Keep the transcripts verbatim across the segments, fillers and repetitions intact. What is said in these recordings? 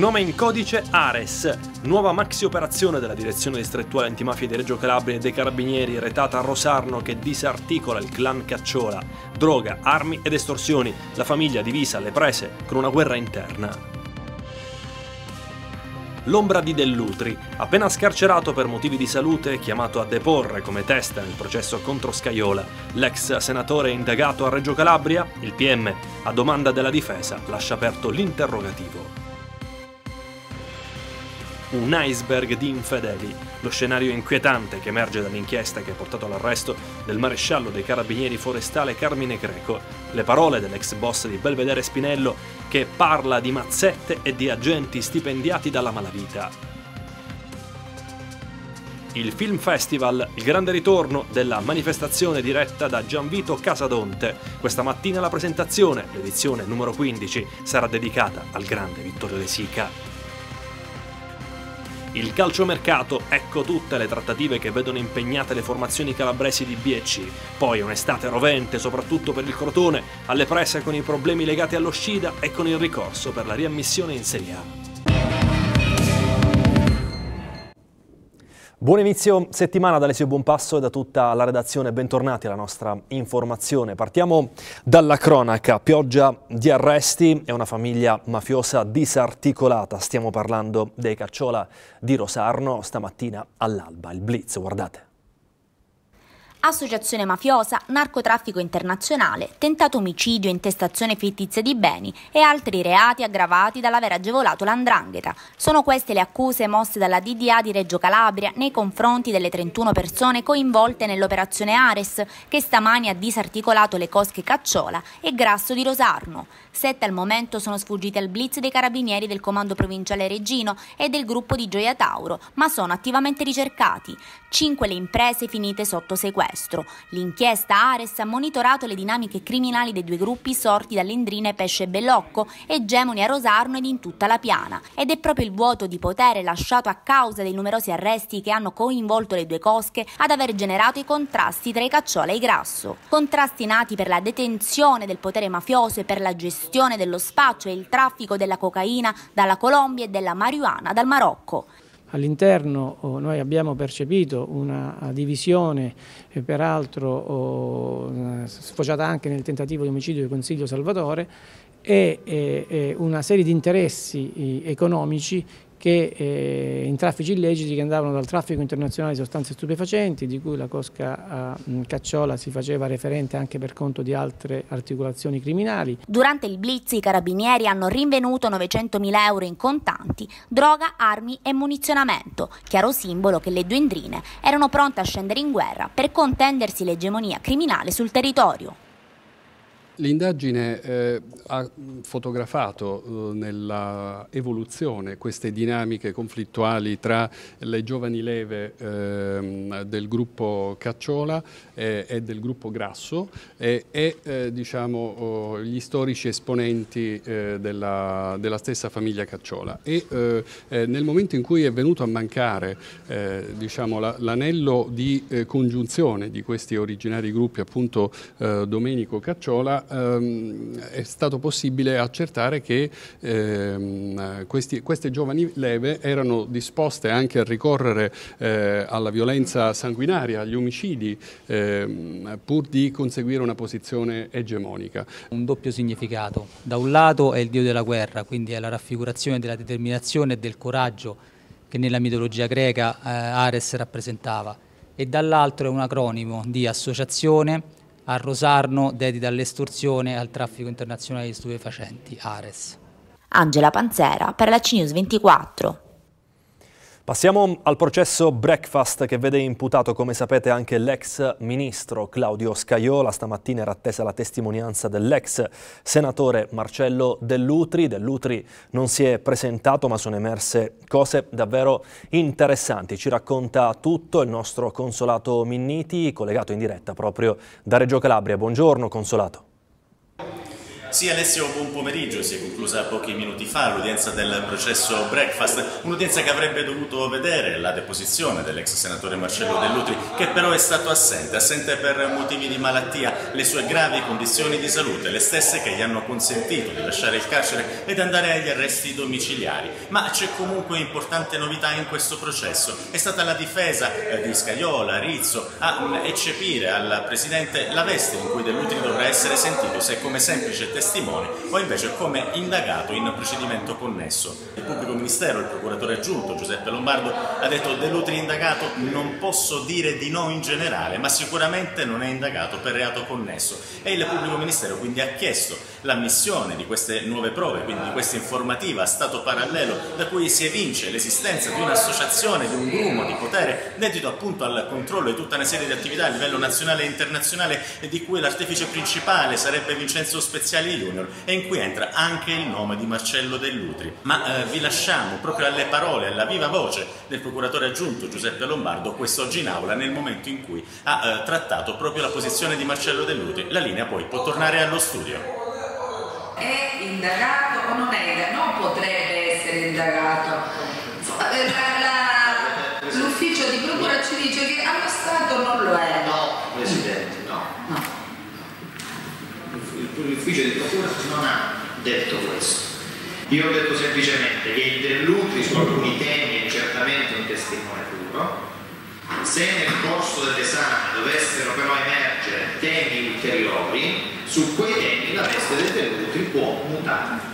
Nome in codice Ares, nuova maxi operazione della Direzione Distrettuale Antimafia di Reggio Calabria e dei Carabinieri retata a Rosarno che disarticola il clan Cacciola. Droga, armi ed estorsioni, la famiglia divisa alle prese con una guerra interna. L'ombra di Dell'Utri, appena scarcerato per motivi di salute, chiamato a deporre come testa nel processo contro Scajola. L'ex senatore indagato a Reggio Calabria, il P M, a domanda della difesa, lascia aperto l'interrogativo. Un iceberg di infedeli, lo scenario inquietante che emerge dall'inchiesta che ha portato all'arresto del maresciallo dei Carabinieri forestale Carmine Greco, le parole dell'ex boss di Belvedere Spinello che parla di mazzette e di agenti stipendiati dalla malavita. Il Film Festival, il grande ritorno della manifestazione diretta da Gianvito Casadonte. Questa mattina la presentazione, l'edizione numero quindici, sarà dedicata al grande Vittorio De Sica. Il calciomercato, ecco tutte le trattative che vedono impegnate le formazioni calabresi di B e C. Poi un'estate rovente, soprattutto per il Crotone, alle prese con i problemi legati allo Scida e con il ricorso per la riammissione in Serie A. Buon inizio settimana da Alessio Buonpasso e da tutta la redazione, bentornati alla nostra informazione. Partiamo dalla cronaca, pioggia di arresti e una famiglia mafiosa disarticolata. Stiamo parlando dei Cacciola di Rosarno, stamattina all'alba. Il blitz, guardate. Associazione mafiosa, narcotraffico internazionale, tentato omicidio, intestazione fittizia di beni e altri reati aggravati dall'aver agevolato l'Andrangheta. Sono queste le accuse mosse dalla D D A di Reggio Calabria nei confronti delle trentuno persone coinvolte nell'operazione Ares, che stamani ha disarticolato le cosche Cacciola e Grasso di Rosarno. Sette al momento sono sfuggiti al blitz dei carabinieri del comando provinciale Reggino e del gruppo di Gioia Tauro, ma sono attivamente ricercati. Cinque le imprese finite sotto sequestro. L'inchiesta Ares ha monitorato le dinamiche criminali dei due gruppi sorti dall'Endrine Pesce Bellocco, egemoni a Rosarno ed in tutta la Piana. Ed è proprio il vuoto di potere lasciato a causa dei numerosi arresti che hanno coinvolto le due cosche ad aver generato i contrasti tra i Cacciola e i Grasso. Contrasti nati per la detenzione del potere mafioso e per la gestione dello spaccio e il traffico della cocaina dalla Colombia e della marijuana dal Marocco. All'interno oh, noi abbiamo percepito una divisione, eh, peraltro oh, sfociata anche nel tentativo di omicidio di Consiglio Salvatore, e eh, una serie di interessi eh, economici che eh, in traffici illeciti che andavano dal traffico internazionale di sostanze stupefacenti, di cui la cosca eh, Cacciola si faceva referente anche per conto di altre articolazioni criminali. Durante il blitz i carabinieri hanno rinvenuto novecentomila euro in contanti, droga, armi e munizionamento, chiaro simbolo che le due Endrine erano pronte a scendere in guerra per contendersi l'egemonia criminale sul territorio. L'indagine eh, ha fotografato eh, nella evoluzione queste dinamiche conflittuali tra le giovani leve eh, del gruppo Cacciola eh, e del gruppo Grasso e, e eh, diciamo, oh, gli storici esponenti eh, della, della stessa famiglia Cacciola. E eh, eh, nel momento in cui è venuto a mancare eh, diciamo, la, l'anello di eh, congiunzione di questi originari gruppi, appunto eh, Domenico Cacciola, è stato possibile accertare che ehm, questi, queste giovani leve erano disposte anche a ricorrere eh, alla violenza sanguinaria, agli omicidi, ehm, pur di conseguire una posizione egemonica. Un doppio significato: da un lato è il dio della guerra, quindi è la raffigurazione della determinazione e del coraggio che nella mitologia greca eh, Ares rappresentava, e dall'altro è un acronimo di associazione a Rosarno dedita all'estorsione e al traffico internazionale di stupefacenti, Ares. Angela Panzera per la C News ventiquattro. Passiamo al processo Breakfast che vede imputato, come sapete, anche l'ex ministro Claudio Scajola. Stamattina era attesa la testimonianza dell'ex senatore Marcello Dell'Utri. Dell'Utri non si è presentato, ma sono emerse cose davvero interessanti. Ci racconta tutto il nostro Consolato Minniti, collegato in diretta proprio da Reggio Calabria. Buongiorno Consolato. Sì, Alessio, buon pomeriggio. Si è conclusa pochi minuti fa l'udienza del processo Breakfast, un'udienza che avrebbe dovuto vedere la deposizione dell'ex senatore Marcello Dell'Utri, che però è stato assente, assente per motivi di malattia, le sue gravi condizioni di salute, le stesse che gli hanno consentito di lasciare il carcere ed andare agli arresti domiciliari. Ma c'è comunque importante novità in questo processo. È stata la difesa di Scajola, Rizzo, a eccepire al Presidente la veste in cui Dell'Utri dovrà essere sentito, se come semplice testimone o invece come indagato in procedimento connesso. Il pubblico ministero, il procuratore aggiunto Giuseppe Lombardo, ha detto: Dell'Utri indagato, non posso dire di no in generale, ma sicuramente non è indagato per reato connesso. E il pubblico ministero quindi ha chiesto l'ammissione di queste nuove prove, quindi di questa informativa a stato parallelo, da cui si evince l'esistenza di un'associazione, di un grumo di potere dedito appunto al controllo di tutta una serie di attività a livello nazionale e internazionale, di cui l'artefice principale sarebbe Vincenzo Speziali Junior, e in cui entra anche il nome di Marcello Dell'Utri. Ma eh, vi lasciamo proprio alle parole, alla viva voce del procuratore aggiunto Giuseppe Lombardo, quest'oggi in aula, nel momento in cui ha eh, trattato proprio la posizione di Marcello Dell'Utri. La linea poi può tornare allo studio. È indagato o non è indagato? Non potrebbe essere indagato. L'ufficio di procura ci dice che allo Stato non lo è. No, Presidente, no. No. L'ufficio di procura non ha detto questo. Io ho detto semplicemente che il Dell'Utri su alcuni temi è certamente un testimone puro. Se nel corso dell'esame dovessero però emergere temi ulteriori, su quei temi la veste del Dell'Utri può mutare.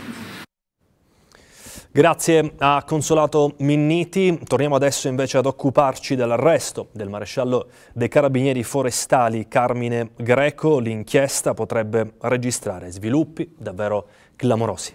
Grazie a Consolato Minniti. Torniamo adesso invece ad occuparci dell'arresto del maresciallo dei Carabinieri Forestali Carmine Greco. L'inchiesta potrebbe registrare sviluppi davvero clamorosi.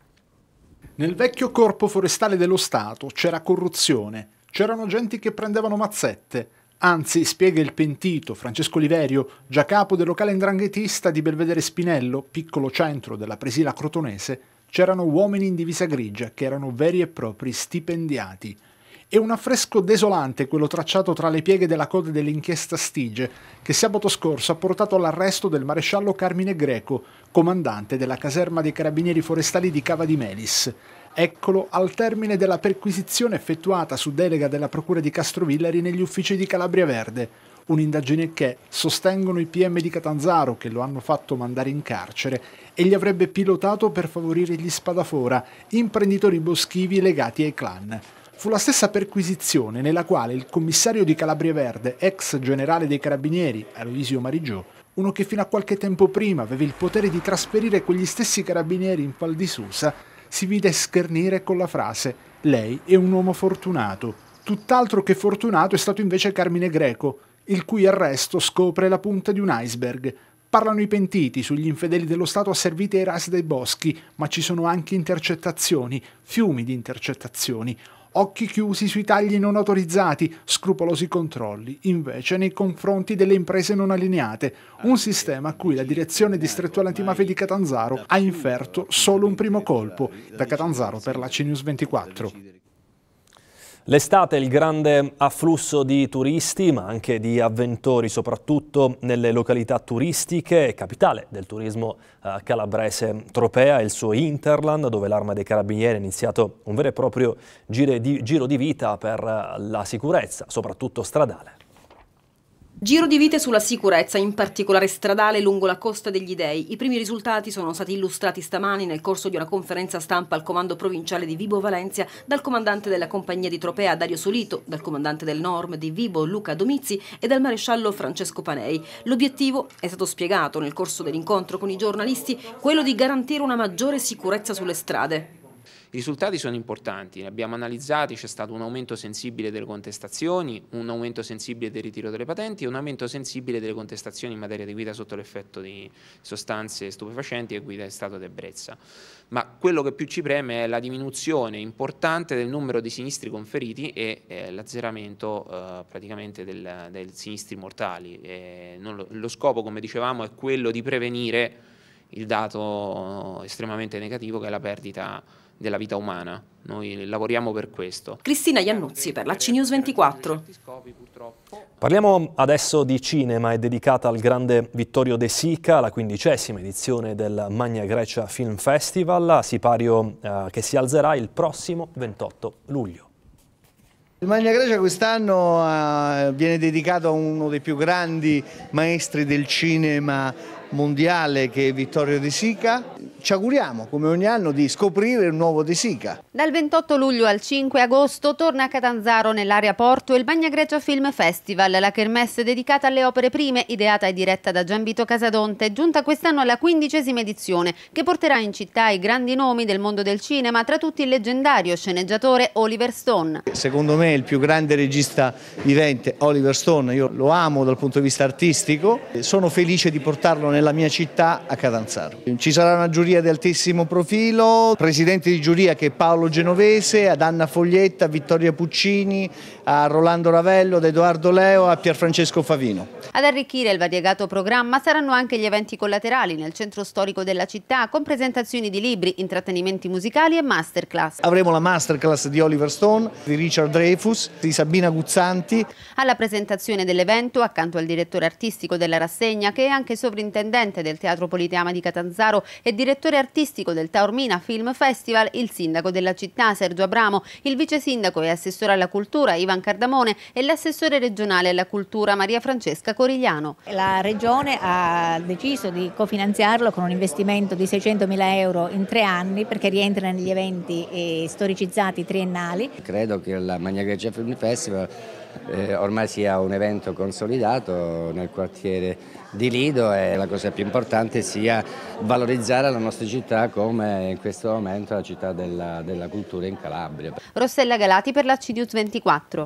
Nel vecchio corpo forestale dello Stato c'era corruzione, c'erano genti che prendevano mazzette. Anzi, spiega il pentito Francesco Liverio, già capo del locale ndranghetista di Belvedere Spinello, piccolo centro della Presila Crotonese, c'erano uomini in divisa grigia che erano veri e propri stipendiati. È un affresco desolante quello tracciato tra le pieghe della coda dell'inchiesta Stige, che sabato scorso ha portato all'arresto del maresciallo Carmine Greco, comandante della caserma dei Carabinieri Forestali di Cava di Melis. Eccolo al termine della perquisizione effettuata su delega della Procura di Castrovillari negli uffici di Calabria Verde. Un'indagine che, sostengono i P M di Catanzaro che lo hanno fatto mandare in carcere, egli avrebbe pilotato per favorire gli spadafora, imprenditori boschivi legati ai clan. Fu la stessa perquisizione nella quale il commissario di Calabria Verde, ex generale dei Carabinieri, Aloisio Marigiò, uno che fino a qualche tempo prima aveva il potere di trasferire quegli stessi carabinieri in Val di Susa, si vide schernire con la frase «Lei è un uomo fortunato». Tutt'altro che fortunato è stato invece Carmine Greco, il cui arresto scopre la punta di un iceberg. Parlano i pentiti sugli infedeli dello Stato asserviti ai ras dei boschi, ma ci sono anche intercettazioni, fiumi di intercettazioni. Occhi chiusi sui tagli non autorizzati, scrupolosi controlli, invece nei confronti delle imprese non allineate, un sistema a cui la direzione distrettuale antimafia di Catanzaro ha inferto solo un primo colpo, da Catanzaro per la C News ventiquattro. L'estate è il grande afflusso di turisti, ma anche di avventori, soprattutto nelle località turistiche, capitale del turismo eh, calabrese Tropea e il suo Interland, dove l'Arma dei Carabinieri ha iniziato un vero e proprio giro di, giro di vita per la sicurezza, soprattutto stradale. Giro di vite sulla sicurezza, in particolare stradale lungo la Costa degli Dei. I primi risultati sono stati illustrati stamani nel corso di una conferenza stampa al comando provinciale di Vibo Valencia dal comandante della compagnia di Tropea Dario Solito, dal comandante del Norm di Vibo Luca Domizi e dal maresciallo Francesco Panei. L'obiettivo è stato spiegato nel corso dell'incontro con i giornalisti, quello di garantire una maggiore sicurezza sulle strade. I risultati sono importanti, ne abbiamo analizzati, c'è stato un aumento sensibile delle contestazioni, un aumento sensibile del ritiro delle patenti e un aumento sensibile delle contestazioni in materia di guida sotto l'effetto di sostanze stupefacenti e guida in stato di ebbrezza. Ma quello che più ci preme è la diminuzione importante del numero di sinistri conferiti e eh, l'azzeramento eh, praticamente del, del sinistri mortali. E non lo, lo scopo, come dicevamo, è quello di prevenire il dato estremamente negativo che è la perdita della vita umana. Noi lavoriamo per questo. Cristina Iannuzzi per la C News ventiquattro. Parliamo adesso di cinema, è dedicata al grande Vittorio De Sica, la quindicesima edizione del Magna Grecia Film Festival, sipario eh, che si alzerà il prossimo ventotto luglio. Il Magna Grecia quest'anno uh, viene dedicato a uno dei più grandi maestri del cinema mondiale, che è Vittorio De Sica. Ci auguriamo, come ogni anno, di scoprire un nuovo De Sica. Dal ventotto luglio al cinque agosto torna a Catanzaro, nell'area Porto, il Magna Grecia Film Festival, la kermesse dedicata alle opere prime, ideata e diretta da Gianvito Casadonte, giunta quest'anno alla quindicesima edizione, che porterà in città i grandi nomi del mondo del cinema, tra tutti il leggendario sceneggiatore Oliver Stone. Secondo me il più grande regista vivente, Oliver Stone, io lo amo dal punto di vista artistico, sono felice di portarlo nella mia città, a Catanzaro. Ci sarà una giuria di altissimo profilo, presidente di giuria che è Paolo Genovese, ad Anna Foglietta, a Vittoria Puccini, a Rolando Ravello, ad Edoardo Leo, a Pierfrancesco Favino. Ad arricchire il variegato programma saranno anche gli eventi collaterali nel centro storico della città, con presentazioni di libri, intrattenimenti musicali e masterclass. Avremo la masterclass di Oliver Stone, di Richard Dreyfuss, di Sabina Guzzanti. Alla presentazione dell'evento, accanto al direttore artistico della rassegna, che è anche sovrintendente del Teatro Politeama di Catanzaro e direttore artistico del Taormina Film Festival, il sindaco della città Sergio Abramo, il vice sindaco e assessore alla cultura Ivan Cardamone e l'assessore regionale alla cultura Maria Francesca Corigliano. La regione ha deciso di cofinanziarlo con un investimento di seicentomila euro in tre anni, perché rientra negli eventi eh, storicizzati triennali. Credo che il Magna Grecia Film Festival eh, ormai sia un evento consolidato nel quartiere di Lido, e la cosa più importante sia valorizzare la nostra città come in questo momento la città della, della cultura in Calabria. Rossella Galati per la C News ventiquattro.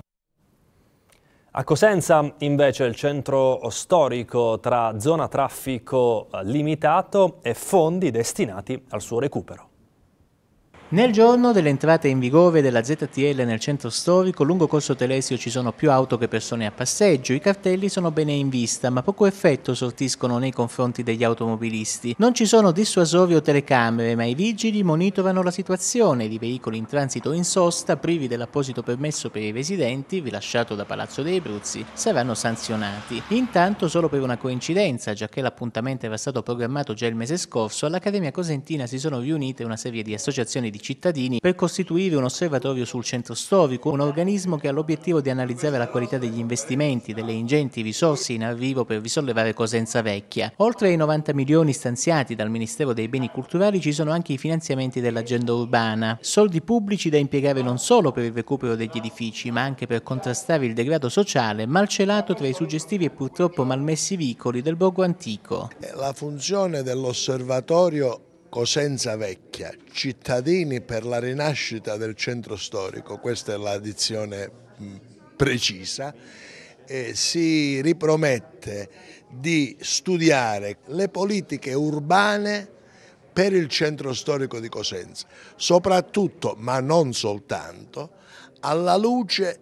A Cosenza invece il centro storico tra zona traffico limitato e fondi destinati al suo recupero. Nel giorno dell'entrata in vigore della Z T L nel centro storico, lungo Corso Telesio ci sono più auto che persone a passeggio, i cartelli sono bene in vista, ma poco effetto sortiscono nei confronti degli automobilisti. Non ci sono dissuasori o telecamere, ma i vigili monitorano la situazione. I veicoli in transito o in sosta, privi dell'apposito permesso per i residenti, rilasciato da Palazzo dei Bruzzi, saranno sanzionati. Intanto, solo per una coincidenza, giacché l'appuntamento era stato programmato già il mese scorso, all'Accademia Cosentina si sono riunite una serie di associazioni di cittadini per costituire un osservatorio sul centro storico, un organismo che ha l'obiettivo di analizzare la qualità degli investimenti, delle ingenti risorse in arrivo per risollevare Cosenza Vecchia. Oltre ai novanta milioni stanziati dal Ministero dei Beni Culturali ci sono anche i finanziamenti dell'agenda urbana, soldi pubblici da impiegare non solo per il recupero degli edifici, ma anche per contrastare il degrado sociale malcelato tra i suggestivi e purtroppo malmessi vicoli del borgo antico. La funzione dell'osservatorio Cosenza Vecchia, cittadini per la rinascita del centro storico, questa è la dizione precisa, e si ripromette di studiare le politiche urbane per il centro storico di Cosenza, soprattutto, ma non soltanto, alla luce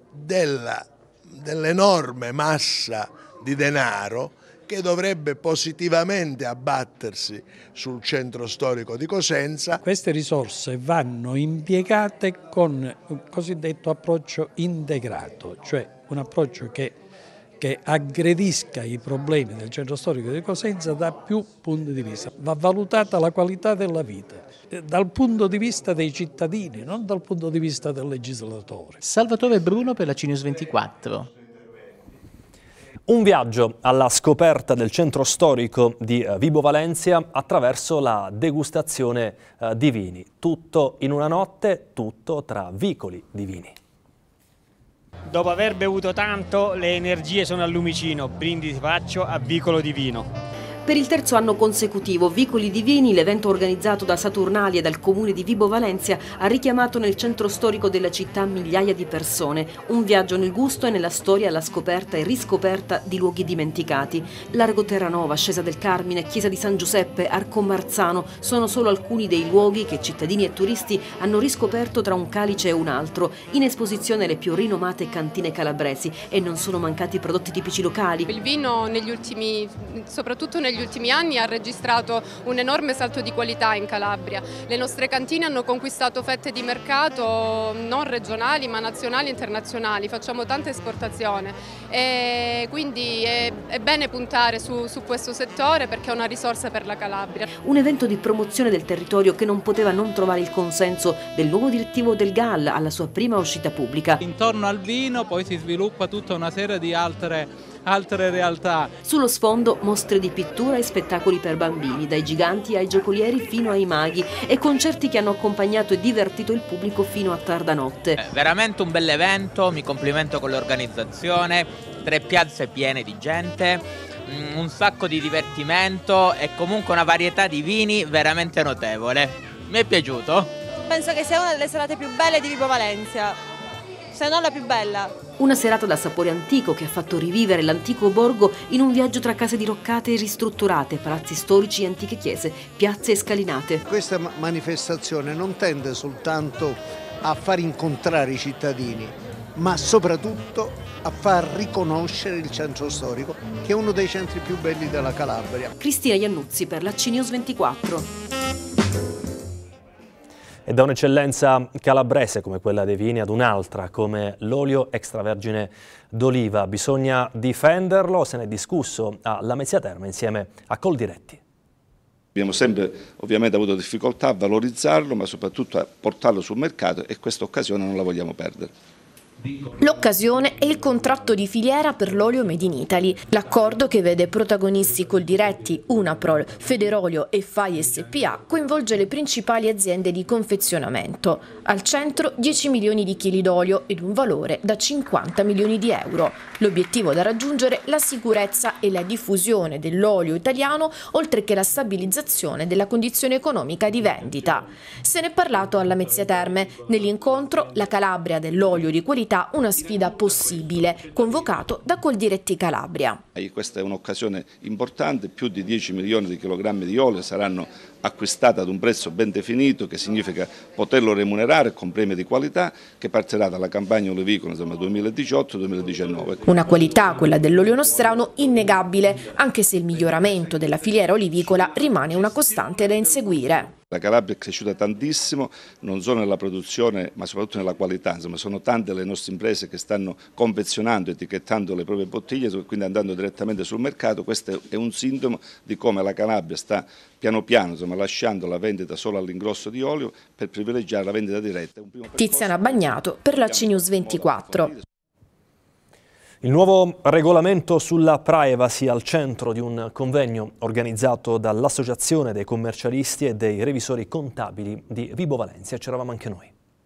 dell'enorme massa di denaro che dovrebbe positivamente abbattersi sul centro storico di Cosenza. Queste risorse vanno impiegate con un cosiddetto approccio integrato, cioè un approccio che, che aggredisca i problemi del centro storico di Cosenza da più punti di vista. Va valutata la qualità della vita dal punto di vista dei cittadini, non dal punto di vista del legislatore. Salvatore Bruno per la C News ventiquattro. Un viaggio alla scoperta del centro storico di Vibo Valentia attraverso la degustazione eh, di vini. Tutto in una notte, tutto tra vicoli di vini. Dopo aver bevuto tanto, le energie sono al lumicino. Brindisi faccio a Vicolo di Vino. Per il terzo anno consecutivo, Vicoli di Vini, l'evento organizzato da Saturnali e dal comune di Vibo Valentia, ha richiamato nel centro storico della città migliaia di persone. Un viaggio nel gusto e nella storia alla scoperta e riscoperta di luoghi dimenticati. Largo Terranova, Scesa del Carmine, Chiesa di San Giuseppe, Arco Marzano sono solo alcuni dei luoghi che cittadini e turisti hanno riscoperto tra un calice e un altro. In esposizione le più rinomate cantine calabresi, e non sono mancati prodotti tipici locali. Il vino negli ultimi, soprattutto negli negli ultimi anni ha registrato un enorme salto di qualità in Calabria. Le nostre cantine hanno conquistato fette di mercato non regionali ma nazionali e internazionali, facciamo tanta esportazione e quindi è, è bene puntare su, su questo settore perché è una risorsa per la Calabria. Un evento di promozione del territorio che non poteva non trovare il consenso del nuovo direttivo del G A L alla sua prima uscita pubblica. Intorno al vino poi si sviluppa tutta una serie di altre, altre realtà. Sullo sfondo mostre di pittura e spettacoli per bambini, dai giganti ai giocolieri fino ai maghi, e concerti che hanno accompagnato e divertito il pubblico fino a tarda notte. È veramente un bell'evento, mi complimento con l'organizzazione, tre piazze piene di gente, un sacco di divertimento e comunque una varietà di vini veramente notevole. Mi è piaciuto? Penso che sia una delle serate più belle di Vibo Valencia, se non la più bella. Una serata dal sapore antico che ha fatto rivivere l'antico borgo in un viaggio tra case diroccate e ristrutturate, palazzi storici e antiche chiese, piazze e scalinate. Questa manifestazione non tende soltanto a far incontrare i cittadini, ma soprattutto a far riconoscere il centro storico, che è uno dei centri più belli della Calabria. Cristina Iannuzzi per la C News ventiquattro. E da un'eccellenza calabrese come quella dei vini ad un'altra come l'olio extravergine d'oliva. Bisogna difenderlo, se ne è discusso a Lamezia Terme insieme a Coldiretti. Abbiamo sempre ovviamente avuto difficoltà a valorizzarlo, ma soprattutto a portarlo sul mercato, e questa occasione non la vogliamo perdere. L'occasione è il contratto di filiera per l'olio Made in Italy, l'accordo che vede protagonisti Coldiretti, Unaprol, Federolio e F A I S P A coinvolge le principali aziende di confezionamento. Al centro dieci milioni di chili d'olio ed un valore da cinquanta milioni di euro. L'obiettivo da raggiungere la sicurezza e la diffusione dell'olio italiano, oltre che la stabilizzazione della condizione economica di vendita. Se ne è parlato alla Lamezia Terme. Nell'incontro la Calabria dell'olio di qualità, una sfida possibile, convocato da Coldiretti Calabria. Questa è un'occasione importante, più di dieci milioni di chilogrammi di olio saranno acquistati ad un prezzo ben definito, che significa poterlo remunerare con premi di qualità, che partirà dalla campagna olivicola duemiladiciotto duemiladiciannove. Una qualità, quella dell'olio nostrano, innegabile, anche se il miglioramento della filiera olivicola rimane una costante da inseguire. La Calabria è cresciuta tantissimo, non solo nella produzione ma soprattutto nella qualità. Insomma, sono tante le nostre imprese che stanno confezionando, etichettando le proprie bottiglie, quindi andando direttamente sul mercato. Questo è un sintomo di come la Calabria sta piano piano insomma, lasciando la vendita solo all'ingrosso di olio per privilegiare la vendita diretta. Tiziana Bagnato per la C News ventiquattro. Il nuovo regolamento sulla privacy al centro di un convegno organizzato dall'Associazione dei commercialisti e dei revisori contabili di Vibo Valencia. C'eravamo anche noi.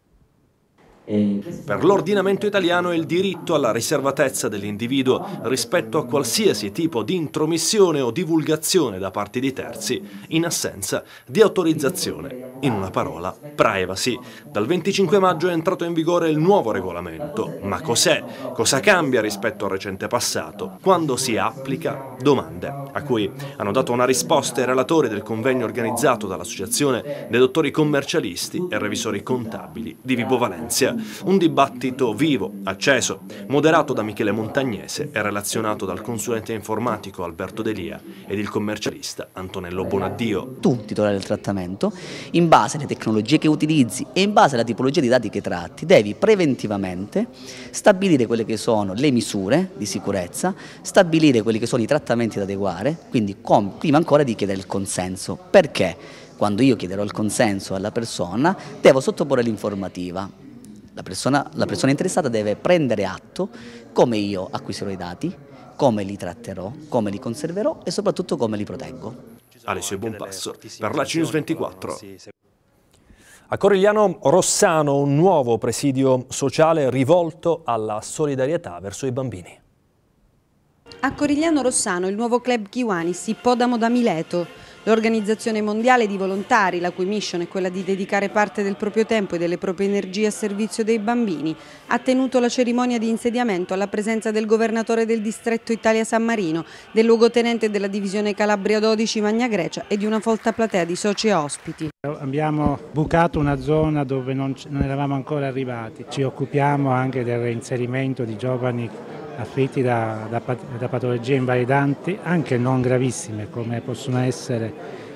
Per l'ordinamento italiano è il diritto alla riservatezza dell'individuo rispetto a qualsiasi tipo di intromissione o divulgazione da parte di terzi in assenza di autorizzazione. In una parola, privacy. Dal venticinque maggio è entrato in vigore il nuovo regolamento. Ma cos'è? Cosa cambia rispetto al recente passato? Quando si applica? Domande a cui hanno dato una risposta i relatori del convegno organizzato dall'Associazione dei dottori commercialisti e revisori contabili di Vibo Valencia. Un dibattito vivo, acceso, moderato da Michele Montagnese e relazionato dal consulente informatico Alberto Delia ed il commercialista Antonello Bonaddio. Tu, titolare del trattamento, in base alle tecnologie che utilizzi e in base alla tipologia di dati che tratti, devi preventivamente stabilire quelle che sono le misure di sicurezza, stabilire quelli che sono i trattamenti da adeguare, quindi prima ancora di chiedere il consenso. Perché? Quando io chiederò il consenso alla persona, devo sottoporre l'informativa. La persona, la persona interessata deve prendere atto come io acquisirò i dati, come li tratterò, come li conserverò e soprattutto come li proteggo. Alessio Buonpasso per la C News ventiquattro. A Corigliano Rossano un nuovo presidio sociale rivolto alla solidarietà verso i bambini. A Corigliano Rossano il nuovo club Kiwanis, Ippodamo da Mileto. L'organizzazione mondiale di volontari, la cui mission è quella di dedicare parte del proprio tempo e delle proprie energie a servizio dei bambini, ha tenuto la cerimonia di insediamento alla presenza del governatore del distretto Italia San Marino, del luogotenente della divisione Calabria dodici Magna Grecia e di una folta platea di soci e ospiti. Abbiamo bucato una zona dove non, non eravamo ancora arrivati. Ci occupiamo anche del reinserimento di giovani afflitti da, da, da patologie invalidanti, anche non gravissime come possono essere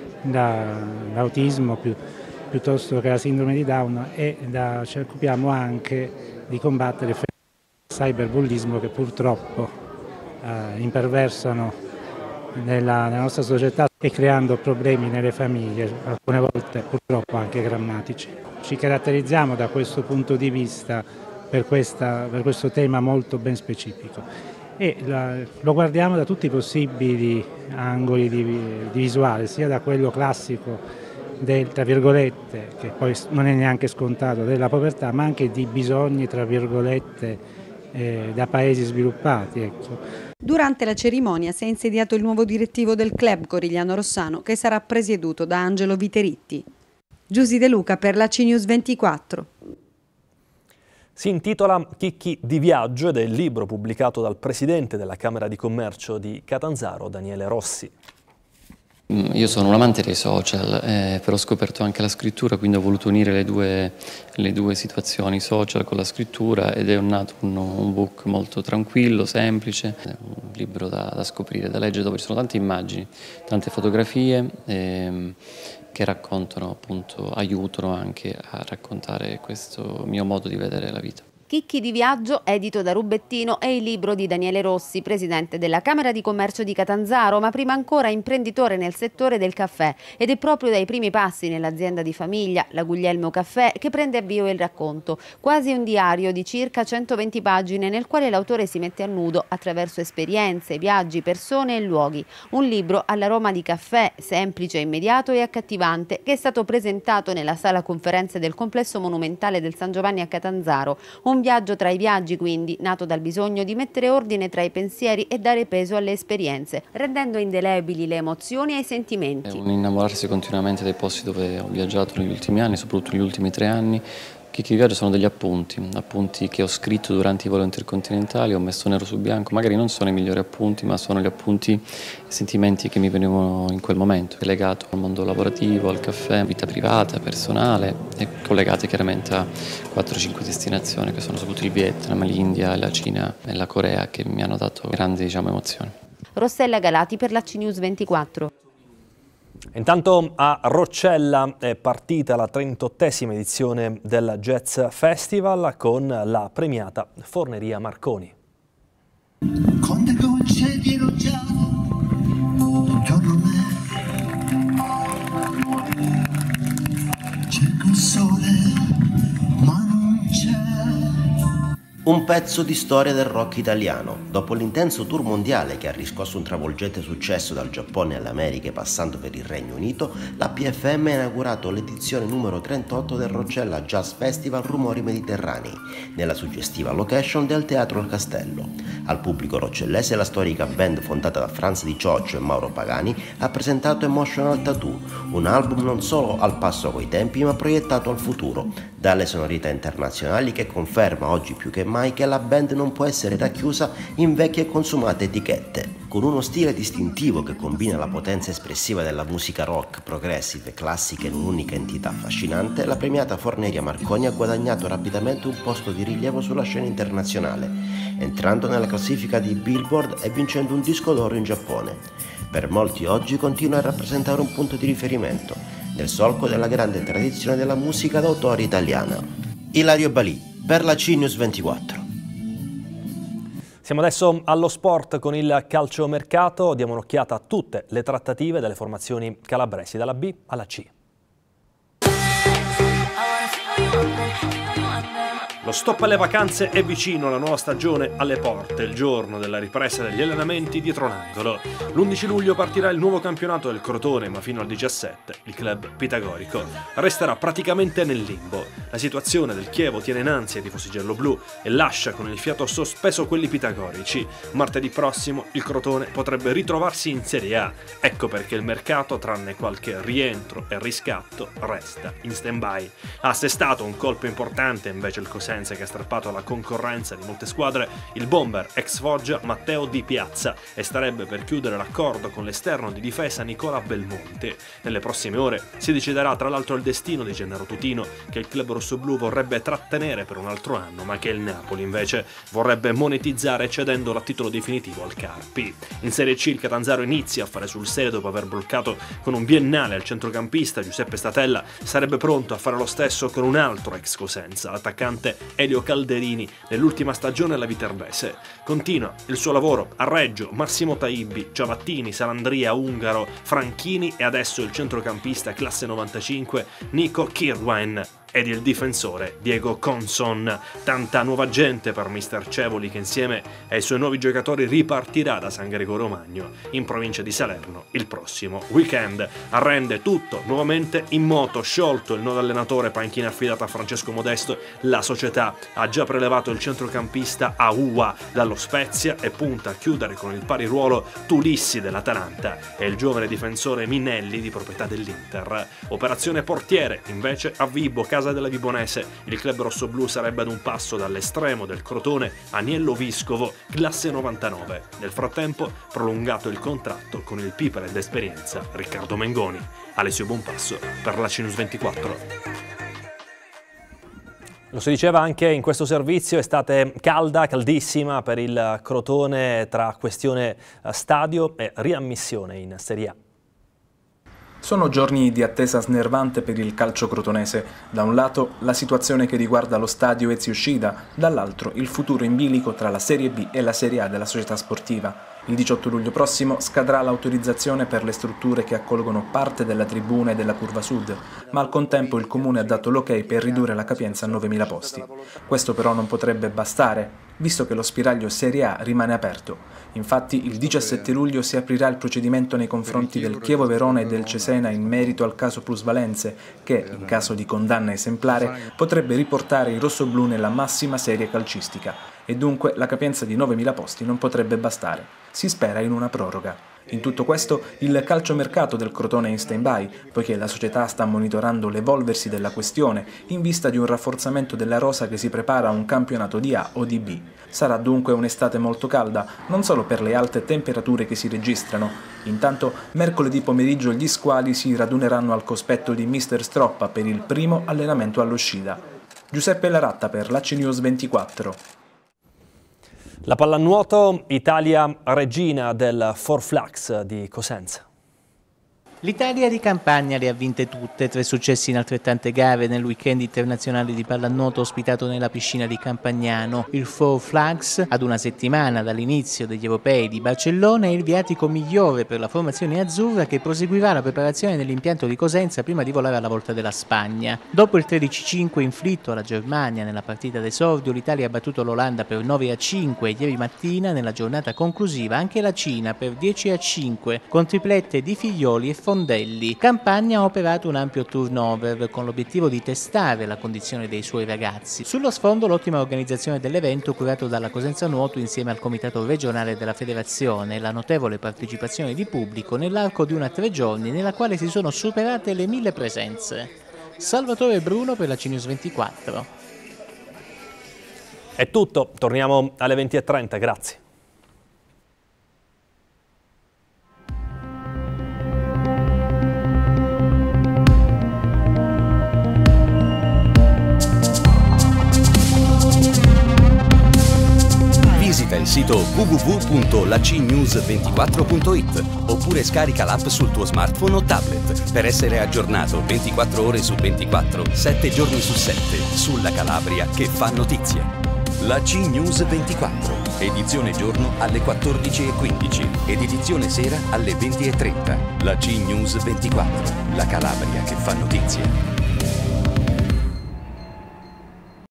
l'autismo pi, piuttosto che la sindrome di Down, e da, ci occupiamo anche di combattere il cyberbullismo che purtroppo eh, imperversano nella, nella nostra società e creando problemi nelle famiglie, alcune volte purtroppo anche drammatici. Ci caratterizziamo da questo punto di vista per, questa, per questo tema molto ben specifico e la, lo guardiamo da tutti i possibili angoli di, di visuale, sia da quello classico del, tra virgolette, che poi non è neanche scontato, della povertà, ma anche di bisogni, tra virgolette, eh, da paesi sviluppati. Ecco. Durante la cerimonia si è insediato il nuovo direttivo del club Corigliano Rossano, che sarà presieduto da Angelo Viteritti. Giusy De Luca per la C News ventiquattro. Si intitola Chicchi di viaggio ed è il libro pubblicato dal presidente della Camera di Commercio di Catanzaro, Daniele Rossi. Io sono un amante dei social, eh, però ho scoperto anche la scrittura, quindi ho voluto unire le due, le due situazioni, social con la scrittura, ed è nato un, un book molto tranquillo, semplice, un libro da, da scoprire, da leggere, dove ci sono tante immagini, tante fotografie ehm, che raccontano, appunto, aiutano anche a raccontare questo mio modo di vedere la vita. Chicchi di viaggio, edito da Rubettino, è il libro di Daniele Rossi, presidente della Camera di Commercio di Catanzaro, ma prima ancora imprenditore nel settore del caffè, ed è proprio dai primi passi nell'azienda di famiglia, la Guglielmo Caffè, che prende avvio il racconto, quasi un diario di circa centoventi pagine nel quale l'autore si mette a nudo attraverso esperienze, viaggi, persone e luoghi. Un libro all'aroma di caffè, semplice, immediato e accattivante, che è stato presentato nella sala conferenze del complesso monumentale del San Giovanni a Catanzaro. Un Un viaggio tra i viaggi, quindi, nato dal bisogno di mettere ordine tra i pensieri e dare peso alle esperienze, rendendo indelebili le emozioni e i sentimenti. È un innamorarsi continuamente dei posti dove ho viaggiato negli ultimi anni, soprattutto negli ultimi tre anni. Chicchi di viaggio sono degli appunti, appunti che ho scritto durante i voli intercontinentali, ho messo nero su bianco, magari non sono i migliori appunti, ma sono gli appunti e sentimenti che mi venivano in quel momento, legato al mondo lavorativo, al caffè, vita privata, personale, e collegate chiaramente a quattro cinque destinazioni che sono soprattutto il Vietnam, l'India, la Cina e la Corea, che mi hanno dato grandi, diciamo, emozioni. Rossella Galati per la C News ventiquattro. Intanto a Roccella è partita la trentottesima edizione del Jazz Festival con la premiata Forneria Marconi. Con le gocce di rugiado intorno a me cerco il sole ma non c'è. Un pezzo di storia del rock italiano. Dopo l'intenso tour mondiale che ha riscosso un travolgente successo dal Giappone alle Americhe passando per il Regno Unito, la P F M ha inaugurato l'edizione numero trentotto del Roccella Jazz Festival Rumori Mediterranei, nella suggestiva location del Teatro al Castello. Al pubblico roccellese la storica band fondata da Franz Di Cioccio e Mauro Pagani ha presentato Emotional Tattoo, un album non solo al passo coi tempi ma proiettato al futuro, dalle sonorità internazionali che conferma oggi più che mai che la band non può essere racchiusa in vecchie e consumate etichette. Con uno stile distintivo che combina la potenza espressiva della musica rock, progressive e classica in un'unica entità affascinante, la premiata Forneria Marconi ha guadagnato rapidamente un posto di rilievo sulla scena internazionale, entrando nella classifica di Billboard e vincendo un disco d'oro in Giappone. Per molti oggi continua a rappresentare un punto di riferimento, nel solco della grande tradizione della musica d'autore italiana. Ilario Balì per la C News ventiquattro. Siamo adesso allo sport con il calciomercato, diamo un'occhiata a tutte le trattative delle formazioni calabresi, dalla B alla C. Lo stop alle vacanze è vicino, la nuova stagione alle porte, il giorno della ripresa degli allenamenti dietro l'angolo. l'undici luglio partirà il nuovo campionato del Crotone, ma fino al diciassette il club pitagorico resterà praticamente nel limbo. La situazione del Chievo tiene in ansia i tifosi gialloblu e lascia con il fiato sospeso quelli pitagorici. Martedì prossimo il Crotone potrebbe ritrovarsi in Serie A, ecco perché il mercato, tranne qualche rientro e riscatto, resta in stand-by. Ha assestato un colpo importante invece il Cosenza, Cosenza, che ha strappato alla concorrenza di molte squadre il bomber ex Foggia Matteo Di Piazza e starebbe per chiudere l'accordo con l'esterno di difesa Nicola Belmonte. Nelle prossime ore si deciderà tra l'altro il destino di Gennaro Tutino, che il club rossoblù vorrebbe trattenere per un altro anno, ma che il Napoli invece vorrebbe monetizzare cedendolo a titolo definitivo al Carpi. In Serie C il Catanzaro inizia a fare sul serio dopo aver bloccato con un biennale al centrocampista Giuseppe Statella. Sarebbe pronto a fare lo stesso con un altro ex Cosenza, l'attaccante Elio Calderini, nell'ultima stagione alla Viterbese. Continua il suo lavoro a Reggio Massimo Taibbi, Ciavattini, Salandria, Ungaro, Franchini e adesso il centrocampista classe novantacinque Nico Kirwan ed il difensore Diego Conson. Tanta nuova gente per mister Cevoli, che insieme ai suoi nuovi giocatori ripartirà da San Gregorio Magno in provincia di Salerno il prossimo weekend. Arrende tutto nuovamente in moto, sciolto il nuovo allenatore, panchina affidata a Francesco Modesto. La società ha già prelevato il centrocampista Aua dallo Spezia e punta a chiudere con il pari ruolo Tulissi dell'Atalanta e il giovane difensore Minelli di proprietà dell'Inter. Operazione portiere invece a Vibo, casa della Vibonese. Il club rossoblù sarebbe ad un passo dall'estremo del Crotone Aniello Viscovo, classe novantanove. Nel frattempo prolungato il contratto con il piper ed esperienza Riccardo Mengoni. Alessio Bonpasso per la C News ventiquattro. Lo si diceva anche in questo servizio, estate calda, caldissima per il Crotone tra questione stadio e riammissione in Serie A. Sono giorni di attesa snervante per il calcio crotonese. Da un lato la situazione che riguarda lo stadio Ezio Scida, dall'altro il futuro in bilico tra la Serie B e la Serie A della società sportiva. Il diciotto luglio prossimo scadrà l'autorizzazione per le strutture che accolgono parte della tribuna e della curva sud, ma al contempo il comune ha dato l'ok per ridurre la capienza a novemila posti. Questo però non potrebbe bastare, visto che lo spiraglio Serie A rimane aperto. Infatti il diciassette luglio si aprirà il procedimento nei confronti del Chievo Verona e del Cesena in merito al caso plusvalenze che, in caso di condanna esemplare, potrebbe riportare i rossoblù nella massima serie calcistica e dunque la capienza di novemila posti non potrebbe bastare. Si spera in una proroga. In tutto questo il calciomercato del Crotone è in stand-by, poiché la società sta monitorando l'evolversi della questione in vista di un rafforzamento della rosa che si prepara a un campionato di A o di B. Sarà dunque un'estate molto calda, non solo per le alte temperature che si registrano. Intanto, mercoledì pomeriggio gli squali si raduneranno al cospetto di mister Stroppa per il primo allenamento allo Scida. Giuseppe Laratta per la C News ventiquattro. La pallanuoto, Italia regina del Four Flags di Cosenza. L'Italia di Campagna le ha vinte tutte, tre successi in altrettante gare nel weekend internazionale di pallanuoto ospitato nella piscina di Campagnano. Il Four Flags, ad una settimana dall'inizio degli europei di Barcellona, è il viatico migliore per la formazione azzurra che proseguirà la preparazione nell'impianto di Cosenza prima di volare alla volta della Spagna. Dopo il tredici cinque inflitto alla Germania nella partita d'esordio, l'Italia ha battuto l'Olanda per nove a cinque e ieri mattina, nella giornata conclusiva, anche la Cina per dieci a cinque, con triplette di Figlioli e Fondelli. Campagna ha operato un ampio turnover con l'obiettivo di testare la condizione dei suoi ragazzi. Sullo sfondo l'ottima organizzazione dell'evento curato dalla Cosenza Nuoto insieme al comitato regionale della federazione e la notevole partecipazione di pubblico nell'arco di una tre giorni nella quale si sono superate le mille presenze. Salvatore Bruno per la C News ventiquattro. È tutto, torniamo alle venti e trenta, grazie. Visita il sito w w w punto la c news ventiquattro punto i t oppure scarica l'app sul tuo smartphone o tablet per essere aggiornato ventiquattro ore su ventiquattro, sette giorni su sette sulla Calabria che fa notizia. La C News ventiquattro, edizione giorno alle quattordici e quindici ed edizione sera alle venti e trenta. La C News ventiquattro, la Calabria che fa notizia.